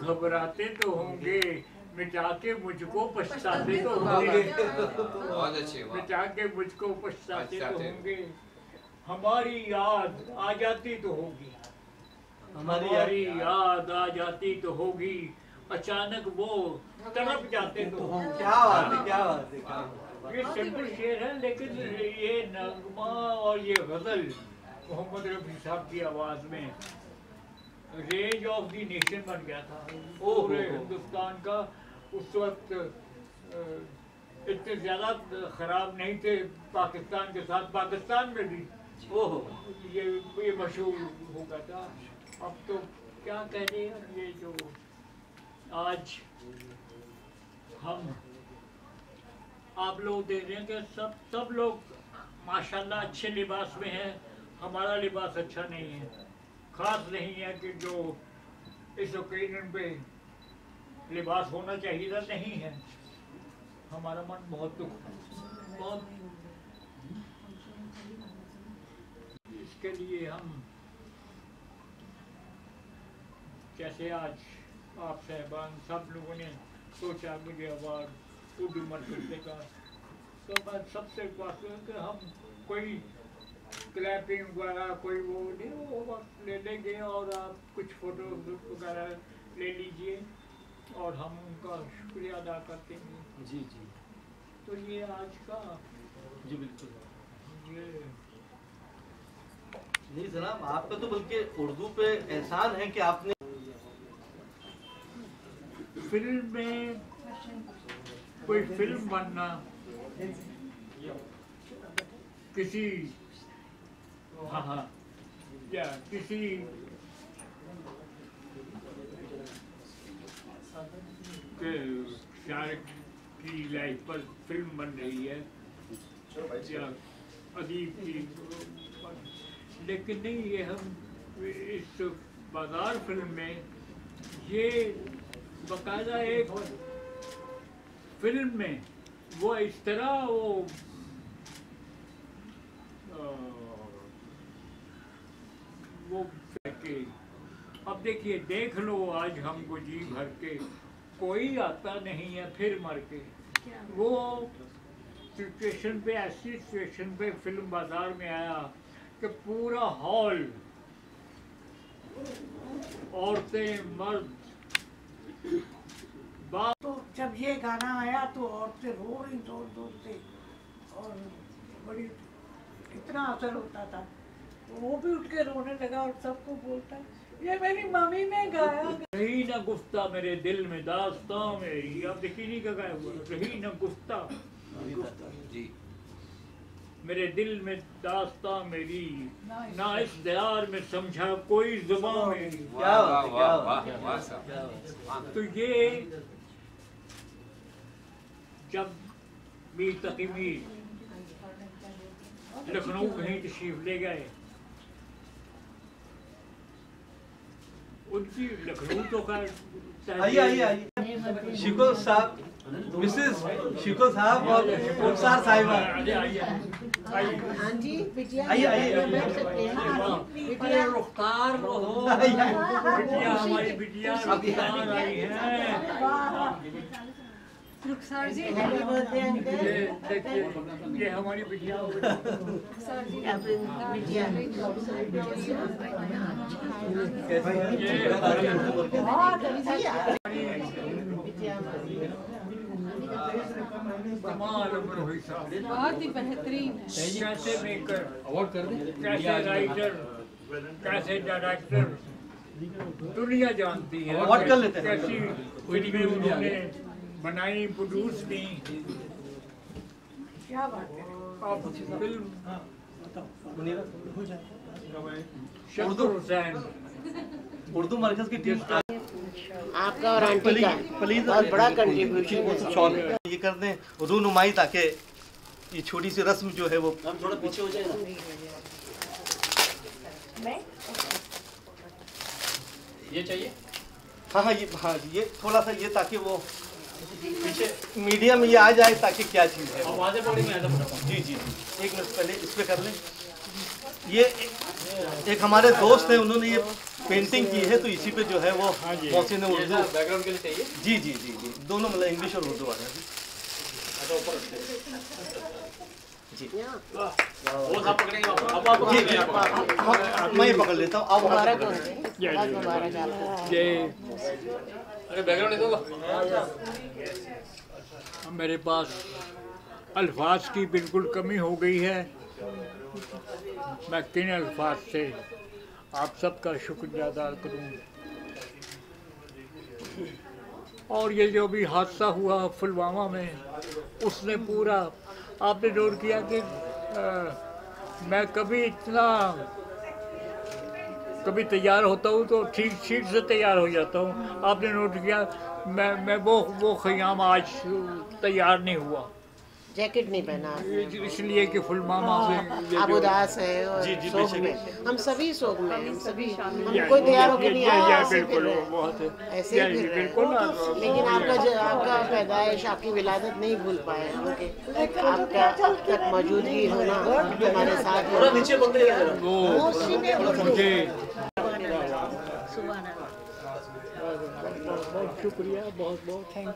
घबराते तो होंगे, मिटा के मुझको पछताते तो होंगे। बहुत अच्छी बात। मिटा के मुझको पछताते तो होंगे, हमारी याद आ जाती तो होगी, हमारी याद आ जाती तो होगी, अचानक वो तड़प जाते तो होंगे। क्या बात है, क्या बात है, क्या बात है। ये सिंपल शेर है, लेकिन ये नगमा और ये गजल मोहम्मद रफी साहब की आवाज में रेज ऑफ द नेशन बन गया था। पूरे हिंदुस्तान का उस वक्त इतने ज्यादा खराब नहीं थे पाकिस्तान के साथ, पाकिस्तान में भी ये मशहूर हो गया था। अब तो क्या कहते हैं, ये जो आज हम आप लोग देख रहे हैं कि सब लोग माशाल्लाह अच्छे लिबास में हैं, हमारा लिबास अच्छा नहीं है, खास नहीं है कि जो इस ओकेजन पे लिबास होना चाहिए था नहीं है। हमारा मन बहुत दुख बहुत, इसके लिए हम जैसे आज आप साहबान सब लोगों ने सोचा मुझे अवार्ड उर्दू मरकज़ का, तो मैं सबसे बात करूँ कि हम कोई क्लैपिंग वगैरह कोई वो नहीं, वो वक्त ले लेंगे और आप कुछ फ़ोटो वगैरह ले लीजिए और हम उनका शुक्रिया अदा करते हैं। जी जी। तो ये आज का जी बिल्कुल। ये नहीं जनाब, आपका तो बल्कि उर्दू पे एहसान है कि आपने फिल्म में कोई फिल्म बनना किसी या किसी के शायद की लाइफ पर फिल्म बन रही है या अदीब की, लेकिन नहीं, ये हम इस बाजार फिल्म में ये बाकायदा एक फिल्म में वो इस तरह वो के अब देखिए, देख लो आज हमको जी भर के, कोई आता नहीं है फिर मर के, वो सिचुएशन पे, ऐसी सिचुएशन पे फिल्म बाजार में आया कि पूरा हॉल, औरतें मर्द, तो जब ये गाना आया तो औरतें रो रही जोर जोर से और बड़ी इतना असर होता था, तो वो भी उठ के रोने लगा और सबको बोलता ये मेरी मम्मी ने गाया। रही न गुफ्ता मेरे दिल में दास्तां मेरी, अब देखिए नहीं का गाया हुआ, रही न गुफ्ता जी मेरे दिल में दास्तां मेरी, ना इस दयार में समझा कोई जुबान मेरी। क्या बात है, क्या बात है, वाह साहब। तो ये जब मीर तकी मीर लखनऊ कहीं तशरीफ ले गए, उनकी लखनऊ तो खैर आइए आइए आइए, शिको साहब, मिसेस शिको साहब और रुखसार साहिबा, हाँ जी बिटिया, आइए आइए, बिटिया रुखसार हो, बिटिया हमारी बिटिया रुखसार आई है। Rukhsar ji happy birthday uncle. ये हमारी बिटिया बिटिया बहुत ही बेहतरीन है। कैसे मेकर, अवार्ड कर दे, कैसे राइटर, कैसे डायरेक्टर, दुनिया जानती है। अवार्ड कर लेते हैं। कैसी फिल्में उन्होंने बनाई, प्रोड्यूस की। क्या बात है। अब फिल्म उर्दू शक्कर हुसैन, उर्दू मरकज की टीम का आपका और आंटी का बहुत बड़ा कंट्रीब्यूशन है। ये कर दें रूनुमाई, ताकि ये छोटी सी रस्म जो है वो थोड़ा पीछे हो जाएगा। ये चाहिए। हाँ ये थोड़ा सा ये, ताकि वो पीछे मीडिया में ये आ जाए, ताकि क्या चीज़ है। आवाज़ें बड़ी में जी जी, एक मिनट पहले इस पे कर लें। ये एक हमारे दोस्त हैं, उन्होंने ये पेंटिंग की है, तो इसी पे जो है वो मौसी ने उर्दू। बैकग्राउंड के लिए चाहिए? जी जी जी जी, दोनों मतलब इंग्लिश और उर्दू वाला जी। अच्छा, ऊपर रखते हैं। जी वो आप पकड़ेंगे, अब आप जी पकड़ेंगे, आप पकड़ेंगे। मैं ये पकड़ लेता हूँ, आप ये अरे बैकग्राउंड नहीं दूंगा। मेरे पास अल्फाज की बिल्कुल कमी हो गई है। मैं किन अल्फाज से आप सबका शुक्रिया अदा करूं। और ये जो भी हादसा हुआ पुलवामा में, उसने पूरा, आपने नोट किया कि मैं कभी तैयार होता हूँ तो ठीक से तैयार हो जाता हूँ। आपने नोट किया मैं वो ख़याम आज तैयार नहीं हुआ, जैकेट नहीं पहना आपने। इसलिए कि पुलवामा में ये आप जो- उदास हैं और जी, जी, शोक बेशक। में, हम सभी शोक में, हम सभी, हम ये- कोई तैयार होके ये- नहीं ये- आया, ये ऐसे बिल्कुल फिर वो रहे। बहुत ऐसे ही ये फिर रहे। बिल्कुल ना, लेकिन आपका पैदाइश, आपकी विलादत नहीं भूल पाए हम लोग। आपका तक मौजूदगी होना हमारे साथ थोड़ा होना। नीचे बोलते हैं। वो मुझे बहुत शुक्रिया, बहुत थैंक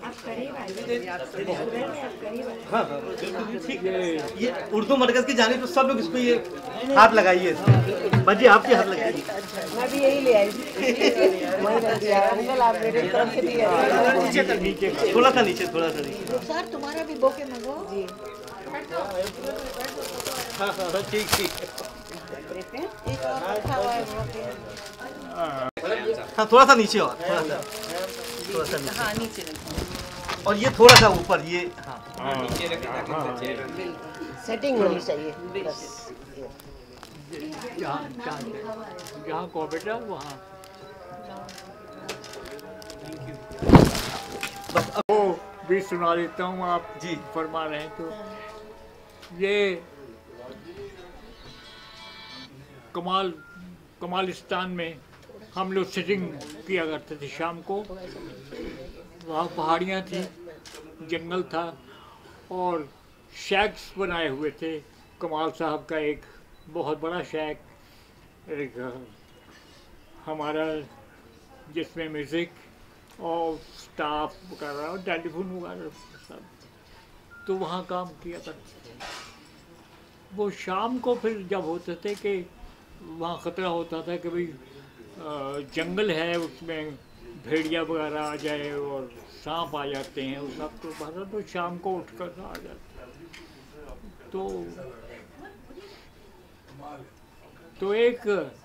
हाँ हाँ बिल्कुल ठीक है। ये उर्दू मरकज की जाने तो सब लोग इसको ये हाथ लगाइए, बाजी आपके हाथ लगाइए। मैं भी यही ले आई वही रख दिया अंकल, आप मेरे तरफ से दिया। नीचे थोड़ा सा नीचे, थोड़ा सा नीचे। सर तुम्हारा भी बोके मंगो जी। हाँ हाँ ठीक ठीक। एक और रखा हुआ है बोके। हाँ थोड़ा सा नीचे और थोड़ा सा नीचे। हाँ नीचे और ये थोड़ा सा ऊपर ये। हाँ नीचे रखें ताकि सेटिंग होनी चाहिए बस। जहाँ को बेटा वहाँ बस अब वो भी सुना देता हूँ, आप जी। फरमा रहे हैं तो। ये कमालिस्तान में हम लोग सिटिंग किया करते थे शाम को। वहाँ पहाड़ियाँ थी, जंगल था और शैक्स बनाए हुए थे। कमाल साहब का एक बहुत बड़ा शैक, एक हमारा, जिसमें म्यूज़िक और स्टाफ वगैरह और टेलीफोन वगैरह सब, तो वहाँ काम किया करते थे। वो शाम को फिर जब होते थे कि वहाँ ख़तरा होता था कि भाई जंगल है, उसमें भेड़िया वगैरह आ जाए और सांप आ जाते हैं, वो सब तो बाहर, तो शाम को उठ कर आ जाते। तो एक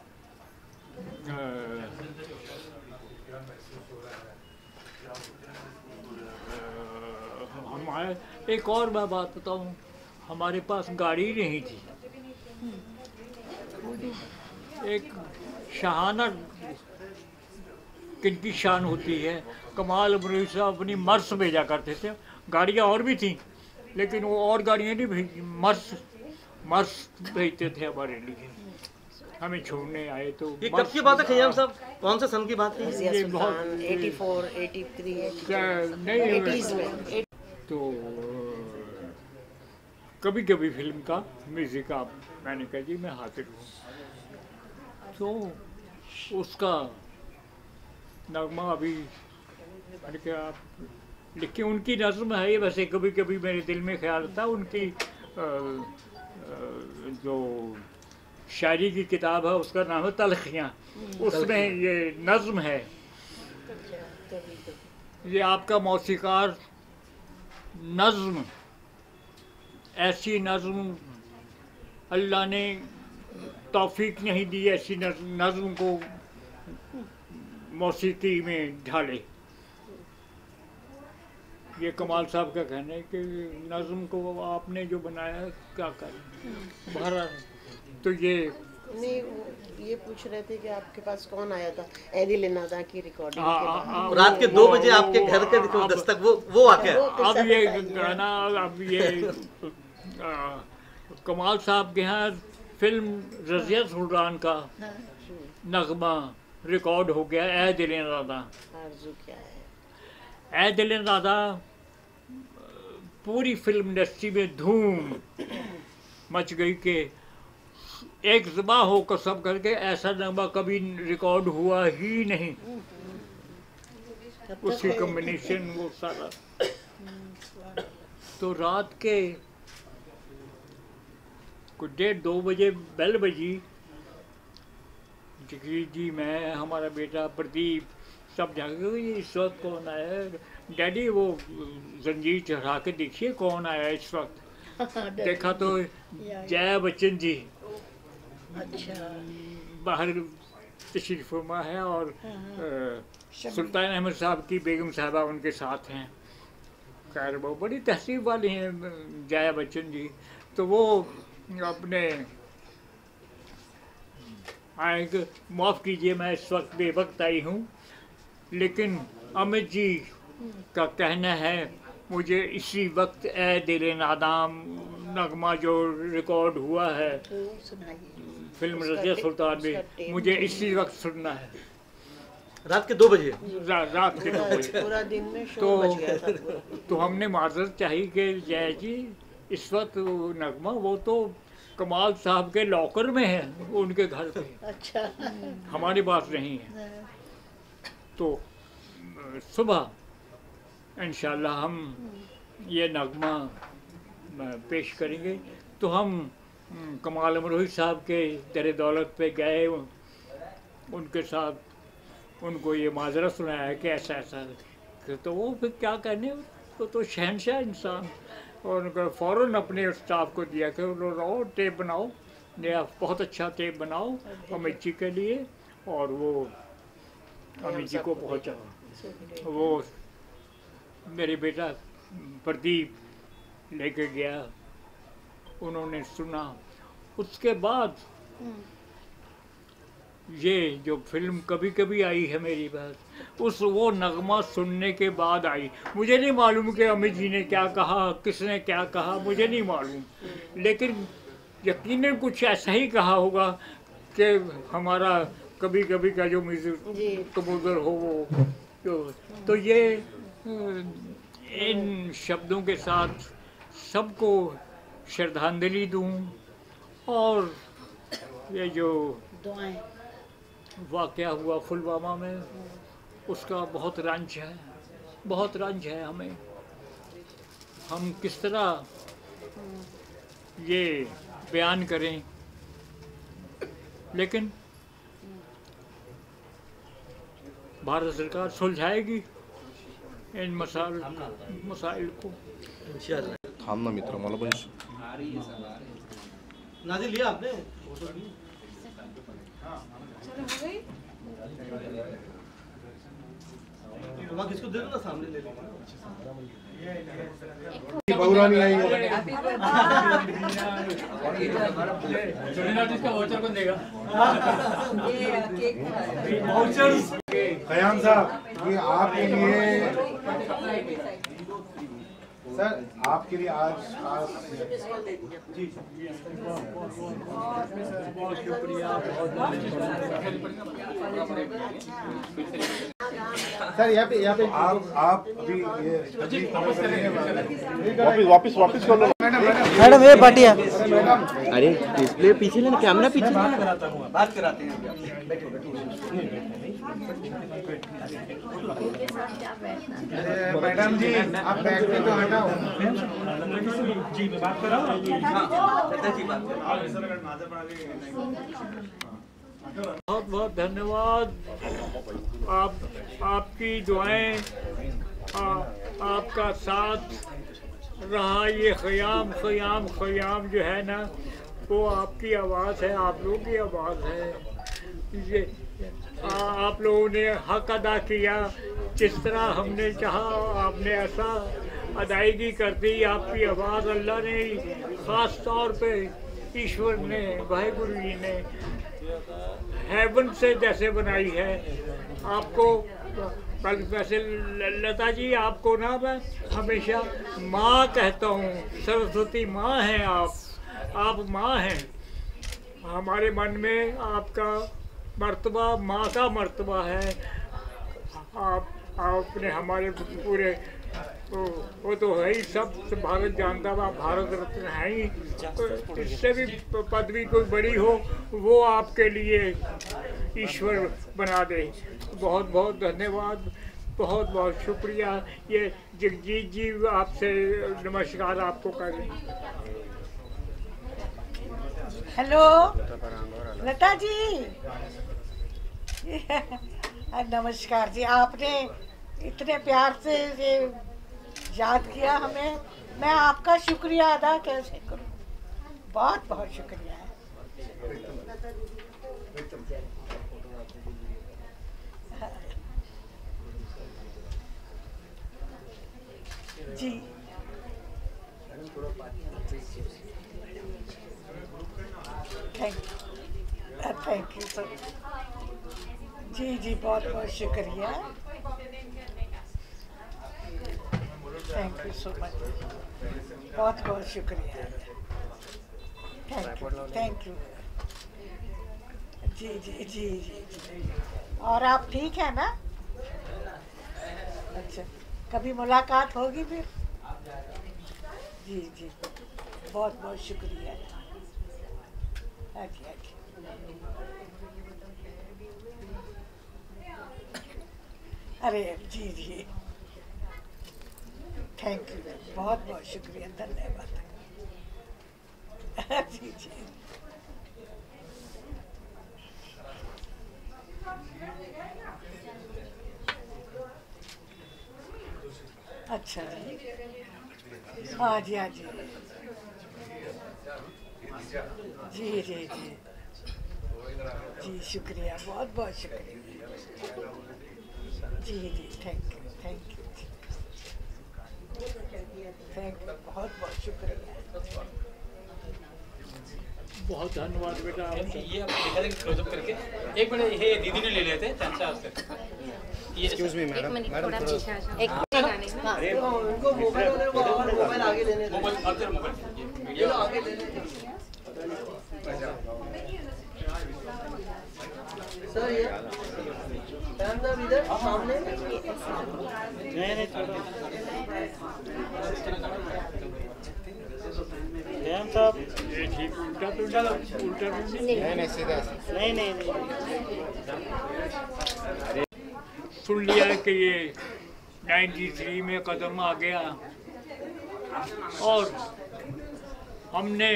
हमारे एक और मैं बात बताऊँ, हमारे पास गाड़ी नहीं थी। एक शाहाना किनकी शान होती है, कमाल अमरूद साहब अपनी मर्स भेजा करते थे। गाड़ियाँ और भी थी लेकिन वो और गाड़ियाँ नहीं भेजी, मर्स भेजते थे हमारे लिए। हमें छोड़ने आए तो ये कब की बात है खयाम साहब, कौन से सन की बात है? रज़िया ये बहुत- सुल्तान 84, 83, नहीं 80s में। तो कभी कभी फिल्म का म्यूज़िक आप, मैंने कहा जी मैं हाजिर हूँ, तो उसका नगमा अभी मैंने कहा आप लिखे। उनकी नज़्म है ये, वैसे कभी कभी मेरे दिल में ख्याल था उनकी जो शायरी की किताब है उसका नाम है तलखियाँ, उसमें ये नज़्म है। ये आपका मौसीकार नज़्म, ऐसी नज़्म अल्लाह ने तौफीक नहीं दी, ऐसी नज़्म को मौसीकी में ढाले। ये कमाल साहब का कहना है कि नज़्म को आपने जो बनाया है क्या करें भरा। तो ये नहीं, ये पूछ रहे थे कि आपके पास कौन आया था एदिल नादा की रिकॉर्डिंग के बाद। रात के 2 बजे आपके घर के देखो दस्तक वो आ गया। अब ये गाना, अब ये कमाल साहब के यहाँ फिल्म रज़िया सुल्तान का नगमा रिकॉर्ड हो गया, ऐ दिल नादा। आरज़ू क्या है? ऐ दिल नादा पूरी फिल्म इंडस्ट्री में धूम मच गई कि एक ज़बां हो कसम करके ऐसा नगमा कभी रिकॉर्ड हुआ ही नहीं। उसी कॉम्बिनेशन वो सारा। तो रात के कुछ 1:30-2 बजे बेल बजी। जी मैं, हमारा बेटा प्रदीप सब जागे, इस वक्त कौन आया है? डैडी वो जंजीर चढ़ा के देखिए कौन आया इस वक्त। देखा तो जया बच्चन जी बाहर तशरीफ फरमा है और सुल्तान अहमद साहब की बेगम साहबा उनके साथ हैं। खैर वो बड़ी तहसीब वाली हैं जया बच्चन जी। तो वो अपने आए, माफ़ कीजिए मैं इस वक्त बेवक्त आई हूँ, लेकिन अमित जी का कहना है मुझे इसी वक्त ए दिल नादाम नगमा जो रिकॉर्ड हुआ है फिल्म रज़िया सुल्तान में, मुझे इसी वक्त सुनना है। रात के 2 बजे? रात के 2 बजे। पूरा दिन में शो बज गया था पूरा। तो हमने माजरत चाहिए कि जय जी इस वक्त नगमा वो तो कमाल साहब के लॉकर में है, उनके घर पे। अच्छा। हमारी बात नहीं है। तो सुबह इंशाल्लाह हम ये नगमा पेश करेंगे। तो हम कमाल अमरोही साहब के दर दौलत पे गए, उनके साथ उनको ये माजरा सुनाया कि ऐसा ऐसा। तो वो फिर क्या कहने, तो शहनशाह इंसान। और उनको फ़ौरन अपने स्टाफ को दिया कि रहो टेप बनाओ, नया बहुत अच्छा टेप बनाओ अमित जी के लिए। और वो अमित जी को पहुँचा। वो मेरे बेटा प्रदीप लेके गया, उन्होंने सुना। उसके बाद ये जो फिल्म कभी कभी आई है मेरी बात, वो नगमा सुनने के बाद आई। मुझे नहीं मालूम कि अमित जी ने क्या कहा, किसने क्या कहा, मुझे नहीं मालूम, लेकिन यकीनन कुछ ऐसा ही कहा होगा कि हमारा कभी कभी का जो म्यूजिक कबूतर हो वो। तो ये इन शब्दों के साथ सबको श्रद्धांजलि दूं। और ये जो वाक़या हुआ पुलवामा में, उसका बहुत रंज है, बहुत रंज है हमें। हम किस तरह ये बयान करें, लेकिन भारत सरकार सुलझाएगी इन मसाइल को। थांब ना मित्र, मला पण नाज़िल लिया आपने? चलो हो गई। वहाँ किसको दे दो ना, सामने ले लेंगे। बहुरानी आई जिसका वाउचर कौन देगा? खयाम साहब, ये आपके लिए, सर आपके लिए आज जी बहुत शुक्रिया। सर यहाँ पे आप अभी ये वापस कर लो मैडम ये पार्टी है। अरे डिस्प्ले पीछे लेना, कैमरा पीछे बात कराते हैं। मैडम जी आप बैठ के तो हटाओ जी मैं बात कर रहा हूँ। बहुत बहुत धन्यवाद। आपकी दुआएं, आपका साथ रहा। ये ख़याम ख़याम ख़याम जो है ना, वो आपकी आवाज़ है, आप लोगों की आवाज़ है। ये आप लोगों ने हक अदा किया, जिस तरह हमने चाहा आपने ऐसा अदायगी कर दी। आपकी आवाज़ अल्लाह ने ख़ास तौर पे, ईश्वर ने, वाहिगुरु जी ने हेवन से जैसे बनाई है आपको। कल वैसे लता जी आपको ना मैं हमेशा माँ कहता हूँ, सरस्वती माँ हैं आप माँ हैं। हमारे मन में आपका मर्तबा माँ का मर्तबा है। आपने हमारे पूरे वो तो है ही, सब भारत जानता हुआ भारत रत्न है ही। तो इससे भी पदवी कोई बड़ी हो वो आपके लिए ईश्वर बना दे। बहुत बहुत धन्यवाद, बहुत बहुत शुक्रिया। ये जगजीत जी आपसे नमस्कार आपको करें। हेलो लता जी नमस्कार जी। आपने इतने प्यार से ये याद किया हमें, मैं आपका शुक्रिया अदा कैसे करूं। बहुत बहुत शुक्रिया है। जी थैंक यू सर। जी जी बहुत बहुत शुक्रिया। थैंक यू सो मच, बहुत बहुत शुक्रिया। Thank you. जी जी जी जी। और आप ठीक है ना? अच्छा, कभी मुलाकात होगी फिर? जी जी बहुत बहुत शुक्रिया। हाँ जी हाँ जी। अरे जी जी थैंक यू, बहुत बहुत शुक्रिया, धन्यवाद। जी जी अच्छा जी, हाँ जी हाँ जी जी जी जी जी शुक्रिया, बहुत बहुत शुक्रिया। जी जी thank you thank you thank you, बहुत बहुत शुक्रिया। बहुत धन्यवाद बेटा। ये आप दिखा देंगे क्लोजअप करके। एक मिनट, ये दीदी ने ले लेते हैं चांस से। ये एक्सक्यूज मी मैडम, मैडम उनको मोबाइल आगे लेने दो। मोबाइल अंदर मोबाइल मीडिया आगे लेने दो सर। ये साहब इधर सामने नहीं थोड़ा साहब ये ठीक उल्टा तो उल्टा नहीं सीधा नहीं सुन लिया है कि ये 93 में कदम आ गया और हमने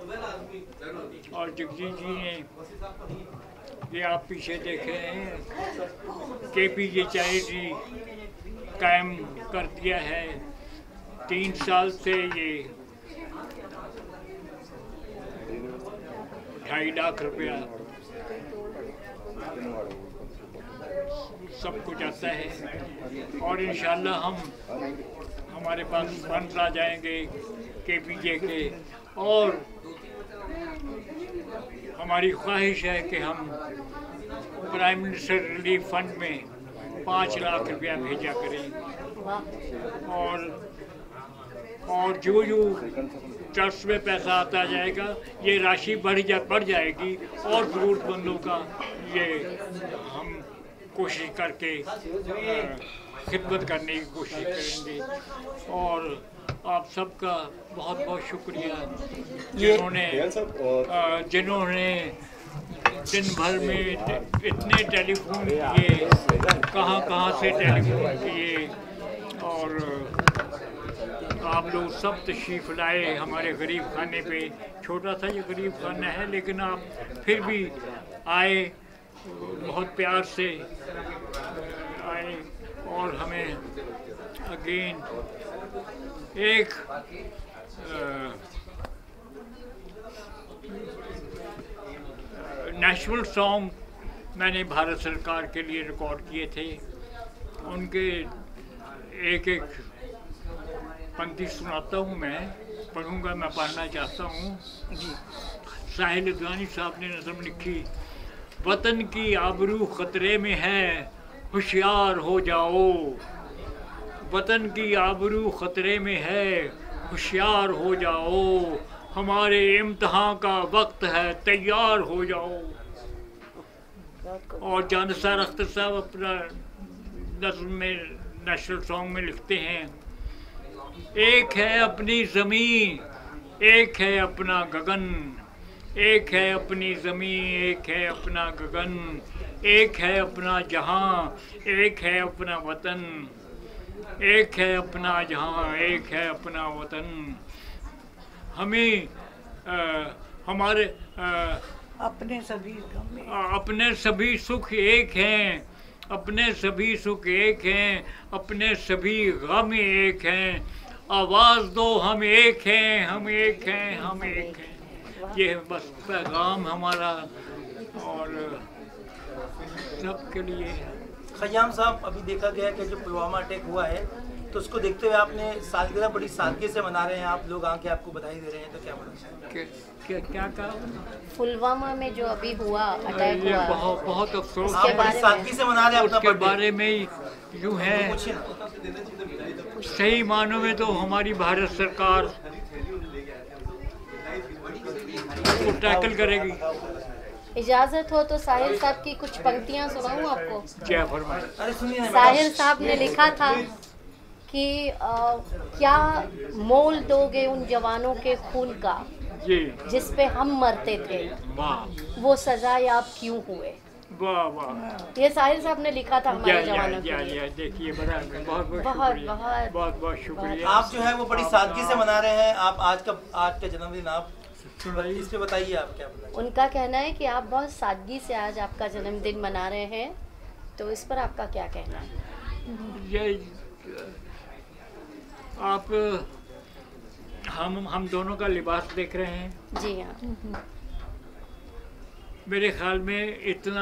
और जगजीत जी ने, ये आप पीछे देख रहे हैं, केपीजे चैरिटी कायम कर दिया है। 3 साल से ये 2.5 लाख रुपया सब कुछ आता है और इंशाल्लाह हमारे पास फंड आ जाएंगे केपीजे के। और हमारी ख्वाहिश है कि हम प्राइम मिनिस्टर रिलीफ फंड में 5 लाख रुपया भेजा करें और जो ट्रस्ट में पैसा आता जाएगा ये राशि बढ़ जाएगी और ज़रूरतमंदों का ये हम कोशिश करके खिदमत करने की कोशिश करेंगे। और आप सबका बहुत बहुत शुक्रिया जिन्होंने दिन भर में इतने टेलीफोन किए, कहाँ से टेलीफोन किए और आप लोग सब तशरीफ़ लाए हमारे गरीब खाने पे। छोटा सा ये गरीब खाना है लेकिन आप फिर भी आए, बहुत प्यार से आए और हमें अगेन एक नेशनल सॉन्ग मैंने भारत सरकार के लिए रिकॉर्ड किए थे। उनके एक पंक्ति सुनाता हूँ, मैं पढ़ूँगा, मैं पढ़ना चाहता हूँ। साहिल लुधियानी साहब ने नज़म लिखी, वतन की आबरू ख़तरे में है होशियार हो जाओ, वतन की आबरू ख़तरे में है होशियार हो जाओ, हमारे इम्तिहान का वक्त है तैयार हो जाओ। और जानिसार अख्तर साहब अपना नज़्म में नेशनल सॉन्ग में लिखते हैं, एक है अपनी ज़मीन, एक है अपना गगन, एक है अपनी ज़मीन, एक है अपना गगन, एक है अपना जहां, एक है अपना वतन, एक है अपना जहां, एक है अपना वतन। हमें हमारे अपने सभी अपने सभी सुख एक हैं, अपने सभी सुख एक हैं, अपने सभी गम एक हैं। आवाज़ दो हम एक हैं, हम एक हैं, हम एक हैं। ये बस पैगाम हमारा और सबके लिए। खयाम साहब, अभी देखा गया कि जो पुलवामा अटैक हुआ है तो उसको देखते हुए आपने सालगिरह बड़ी सादगी से मना रहे हैं, आप लोग आके आपको बधाई दे रहे हैं, तो क्या बोलना क्या कहा? पुलवामा में जो अभी हुआ अटैक ये हुआ, बहुत अफसोस आप बड़ी सादगी से मना रहे हैं अपना उसके बर्थडे। बारे में यूँ है, सही मानों में तो हमारी भारत सरकार को टैकल करेगी। इजाजत हो तो साहिर साहब की कुछ पंक्तियां सुनाऊं आपको। क्या फरमाए? अरे सुनिए ना, साहिर साहब ने लिखा था कि क्या मोल दोगे उन जवानों के खून का जी, जिस पे हम मरते थे, वाह वो सजा याब क्यों हुए। वाह वाह। ये साहिर साहब ने लिखा था हमारे जवानों के लिए। देखिए बड़ा बहुत बहुत बहुत बहुत शुक्रिया। आप जो है वो बड़ी सादगी से मना रहे हैं। आप आज का जन्मदिन आप इस पे बताइए, आप क्या बताइए। उनका कहना है कि आप बहुत सादगी से आज आपका जन्मदिन मना रहे हैं, तो इस पर आपका क्या कहना है। ये आप हम दोनों का लिबास देख रहे हैं। जी हाँ। मेरे ख्याल में इतना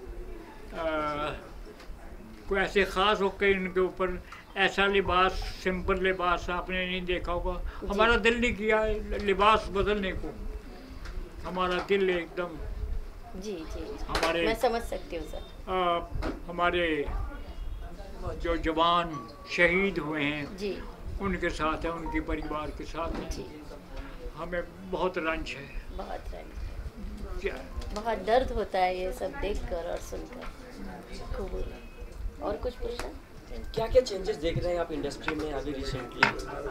कोई ऐसे ख़ास होकर इनके ऊपर ऐसा लिबास, सिंपल लिबास आपने नहीं देखा होगा। हमारा दिल नहीं किया है लिबास बदलने को, हमारा दिल एकदम जी जी हमारे मैं समझ सकती हूँ सर। हमारे जो जवान शहीद हुए हैं जी उनके साथ है, उनके परिवार के साथ है। जी हमें बहुत रंज है, बहुत रंज, क्या बहुत दर्द होता है ये सब देखकर और सुनकर। खूब। और कुछ पूछना? क्या क्या चेंजेस देख रहे हैं आप इंडस्ट्री में अभी रिसेंटली?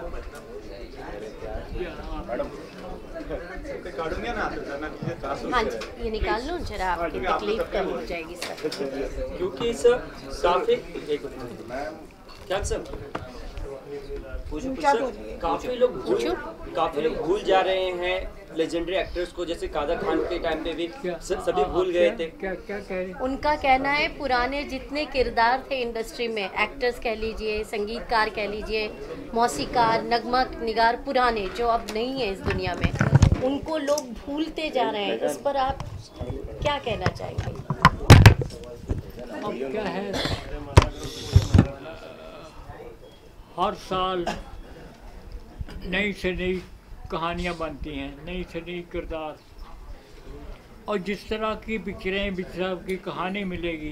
हाँ जी, ये निकाल लो जरा, आपकी तकलीफ कम हो जाएगी सर। क्योंकि सर काफी क्या सर काफी लोग भूल जा रहे हैं लेजेंडरी एक्टर्स को, जैसे कादर खान के टाइम पे भी सभी भूल गए थे। क्या क्या कह रहे? उनका कहना है पुराने जितने किरदार थे इंडस्ट्री में, एक्टर्स कह लीजिए, संगीतकार कह लीजिए, मौसीकार, नगमा निगार, पुराने जो अब नहीं है इस दुनिया में, उनको लोग भूलते जा रहे हैं। इस पर आप क्या कहना चाहेंगे? अब क्या है, हर साल नई से नई कहानियाँ बनती हैं, नई से नई किरदार, और जिस तरह की पिक्चरें, जिस तरह की कहानी मिलेगी,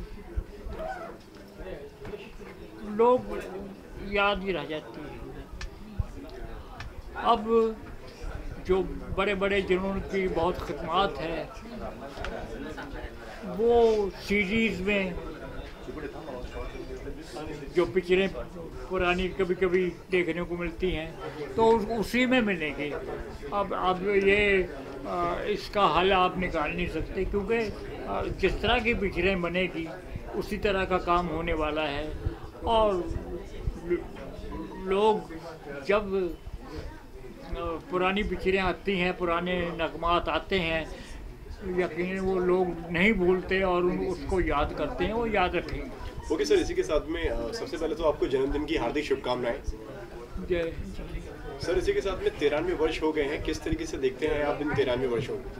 लोग याद ही रह जाती है। अब जो बड़े बड़े जिन्होंने बहुत खिदमत है, वो सीरीज़ में जो पिक्चरें पुरानी कभी कभी देखने को मिलती हैं तो उसी में मिलेंगे। अब ये इसका हल आप निकाल नहीं सकते, क्योंकि जिस तरह की पिक्चरें बनेगी उसी तरह का काम होने वाला है। और लोग जब पुरानी पिक्चरें आती हैं, पुराने नगमात आते हैं, यकीन वो लोग नहीं भूलते और उसको याद करते हैं, वो याद रखेंगे। ओके सर, इसी के साथ में सबसे पहले तो आपको जन्मदिन की हार्दिक शुभकामनाएं। जय सर, इसी के साथ में 93 वर्ष हो गए हैं, किस तरीके से देखते हैं आप इन 93 वर्षों को?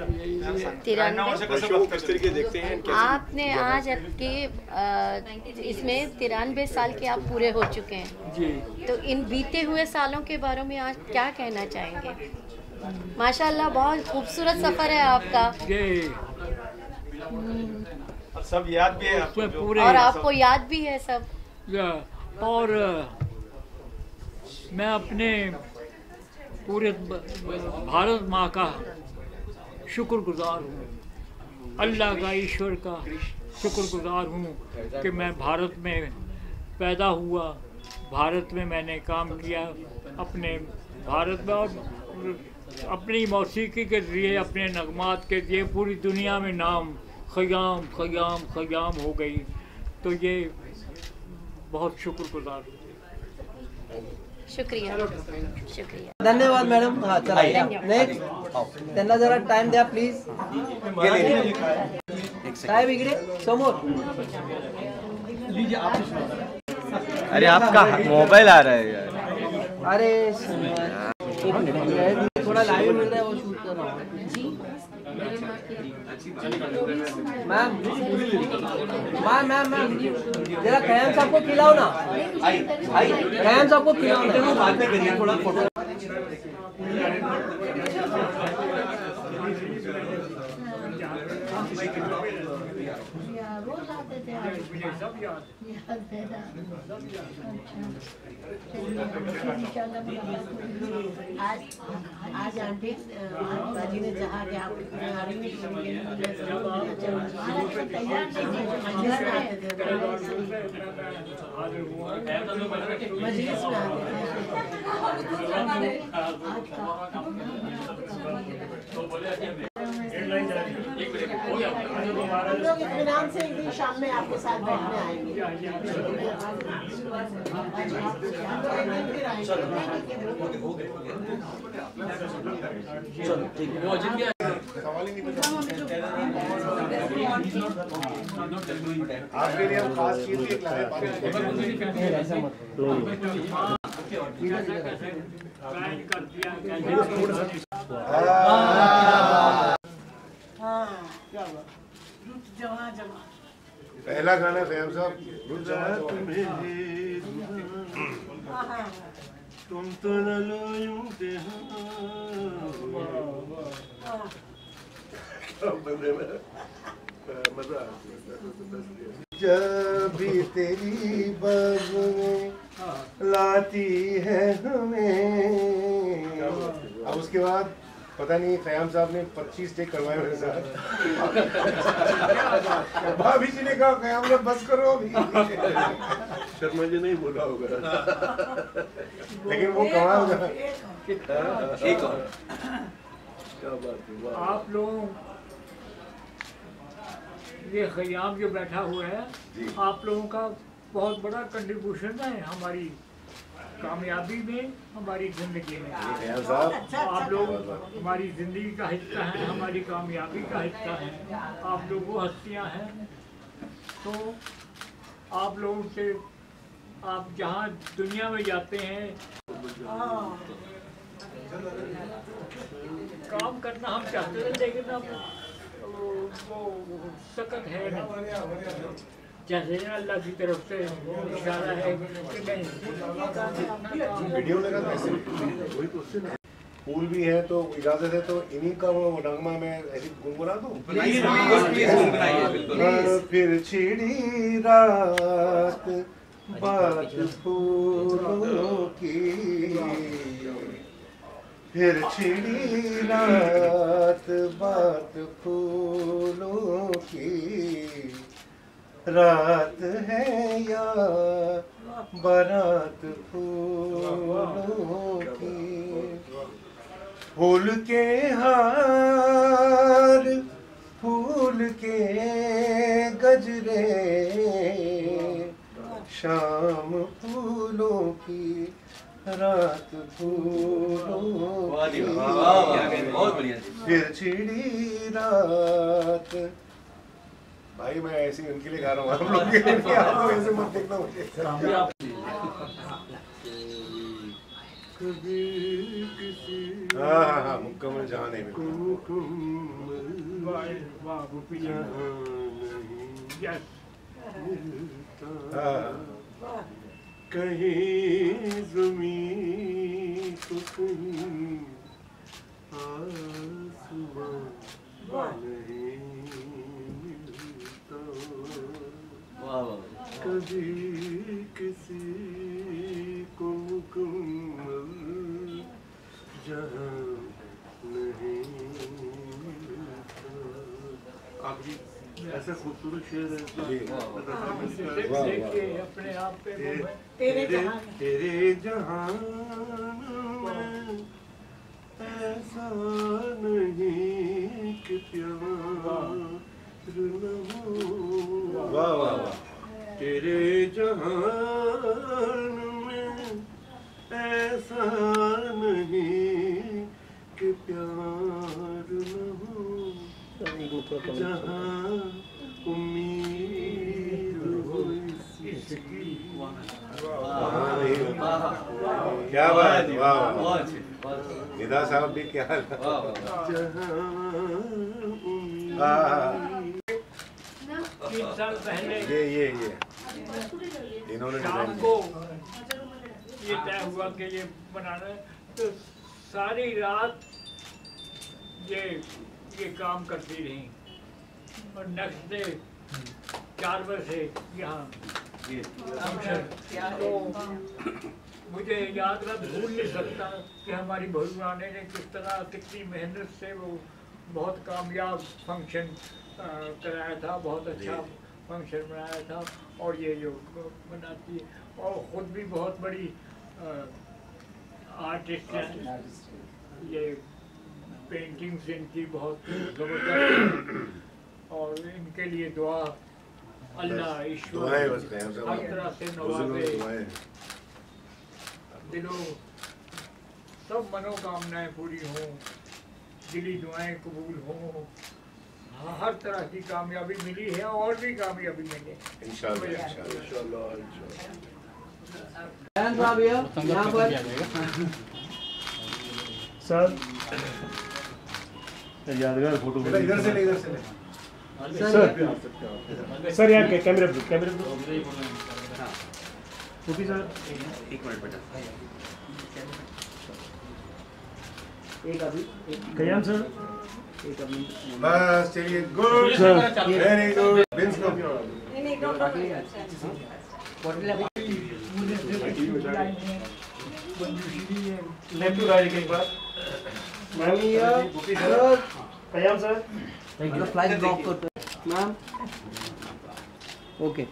93 वर्षों को किस तरीके देखते हैं? आपने आज आपके इसमें 93 साल के आप पूरे हो चुके हैं जी, तो इन बीते हुए सालों के बारे में आज क्या कहना चाहेंगे? माशाल्लाह बहुत खूबसूरत सफर है आपका, सब याद भी है आपको, पूरे और आपको याद भी है सब। और मैं अपने पूरे भारत माँ का शुक्रगुजार हूँ, अल्लाह का, ईश्वर का शुक्रगुजार हूँ कि मैं भारत में पैदा हुआ, भारत में मैंने काम किया, अपने भारत में और अपनी मौसीकी के लिए, अपने नगमात के लिए पूरी दुनिया में नाम ख़याम ख़याम ख़याम हो गई। तो ये बहुत शुक्रगुजार। शुक्रिया शुक्रिया, धन्यवाद मॅडम। हाँ चला नेक्स्ट, त्यांना जरा टाइम द्या प्लीज। काय बिगड़े समोर। अरे आपका मोबाइल आ रहा है यार। अरे एक मिनट, थोड़ा लाइव मिल रहा है वो शूट कर रहा हूँ। मैम मैम मैम जरा खयाम साहब को खिलाओ ना, खयाम साहब को खिलाओ ना। बात नहीं करिए, थोड़ा फोटो। रोज आते थे आज आंटी बाजी ने कहा कि आप मजलिस में हम लोग इत्मीनान से एक दिन शाम में आपके साथ बैठने आएंगे। आपके लिए हम खास चीज एक लाए। पहला गाना ख़याम साहब, रुत जवा तुम तो न लो यूं मजा। जब भी तेरी बज़में लाती है हमें। अब उसके बाद पता नहीं ख़याम साहब ने 25 टेक करवाए मेरे साथ। भाभी जी ने कहा ख़याम साहब बस करो अभी। शर्मा जी नहीं बोला होगा, लेकिन वो कमाल का। एक और क्या बात है। आप लोग ये ख़याम जो बैठा हुआ है, आप लोगों का बहुत बड़ा कंट्रीब्यूशन है हमारी कामयाबी में, हमारी ज़िंदगी में। आप लोग हमारी ज़िंदगी का हिस्सा हैं, हमारी कामयाबी का हिस्सा हैं। आप लोग वो हस्तियाँ हैं। तो आप लोगों से, आप जहाँ दुनिया में जाते हैं काम करना हम चाहते थे, लेकिन अब वो सख्त है नहीं। जैसे अल्लाह की तरफ से इशारा है कि नहीं। वीडियो लगा कैसे फूल भी है, तो इजाजत है तो इन्हीं का वो नगमा में ऐसी गुनगुना दूं। फिर छिड़ी रात बात फूलों की, फिर छिड़ी रात बात फूलों की। रात है या बारात फूलों की। फूल के हार, फूल के गजरे, शाम फूलों की, रात फूलों की। फिर छिड़ी रात। भाई मैं ऐसे ही उनके लिए गा रहा हूँ, आप लोग के लिए। आप लोग ऐसे मत देखना मुझे। हाँ हाँ मुकम्मल जहाँ नहीं मिलता। कहीं ज़मीं तो कहीं आसमां नहीं मिलता। कभी किसी को मुकम्मल जहाँ नहीं मिलता। आप जी ऐसा खूबसूरत शेर है। देखिए अपने आप पे तेरे जहान में ऐसा नहीं कि प्यार न हो। वाह वाह वाह। तेरे जहान में ऐसा नहीं कि प्यार न हो। जहाँ उम्मीद हो इसकी। क्या बात, वाह वाह। निदा साहब भी क्या हाल। तीन साल पहले ये इन्होंने शाम को ये तय हुआ कि ये बनाना है, तो सारी रात ये काम करती रही और नेक्स्ट डे 4 बजे यहाँ फंक्शन। तो मुझे याद रहा, भूल नहीं सकता कि हमारी बहुरानी ने किस तरह कितनी मेहनत से वो बहुत कामयाब फंक्शन कराया था, बहुत अच्छा फंक्शन बनाया था। और ये जो बनाती है और ख़ुद भी बहुत बड़ी आर्टिस्ट हैं। ये पेंटिंग्स इनकी बहुत ज़बरदस्त और इनके लिए दुआ अल्लाह ईश्वर हर तरह से नवाजे, दिलों सब मनोकामनाएं पूरी हों, दिली दुआएं कबूल हों, हर तरह की कामयाबी मिली है और भी कामयाबी मिले इंशाल्लाह। सर यादगार फोटो इधर से ले सर यहाँ कैमरे ओके सर। एक मिनट बेटा। एक अभी कयाम सर। एक अभी बस चलिए। Good very good. बिन्स को लेफ्ट टू राइट एक बार। Ma'am Qayam sir. Thank you. Flight drop करते मैम। ओके।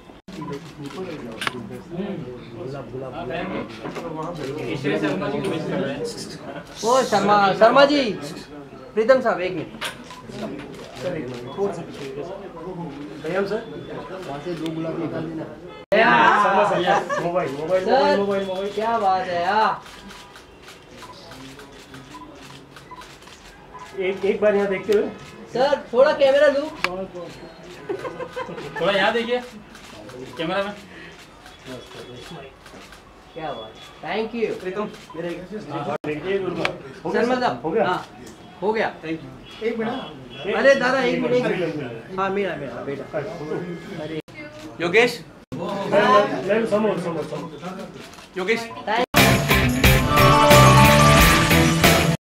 ओ शर्मा जी, प्रीतम साहब एक मिनट। कयाम सर। वहाँ से 2 गुलाब निकाल देना। मोबाइल क्या बात है यार। एक बार यहाँ देखते हुए सर थोड़ा कैमरा लूँ। थोड़ा यहाँ देखिए कैमरा में। क्या बात। थैंक यू प्रीतम। शर्मा साहब हो गया। हो गया। Thank you. एक मिनट। अरे दादा एक मिनट। हाँ मेरा बेटा। अरे योगेश। समोर योगेश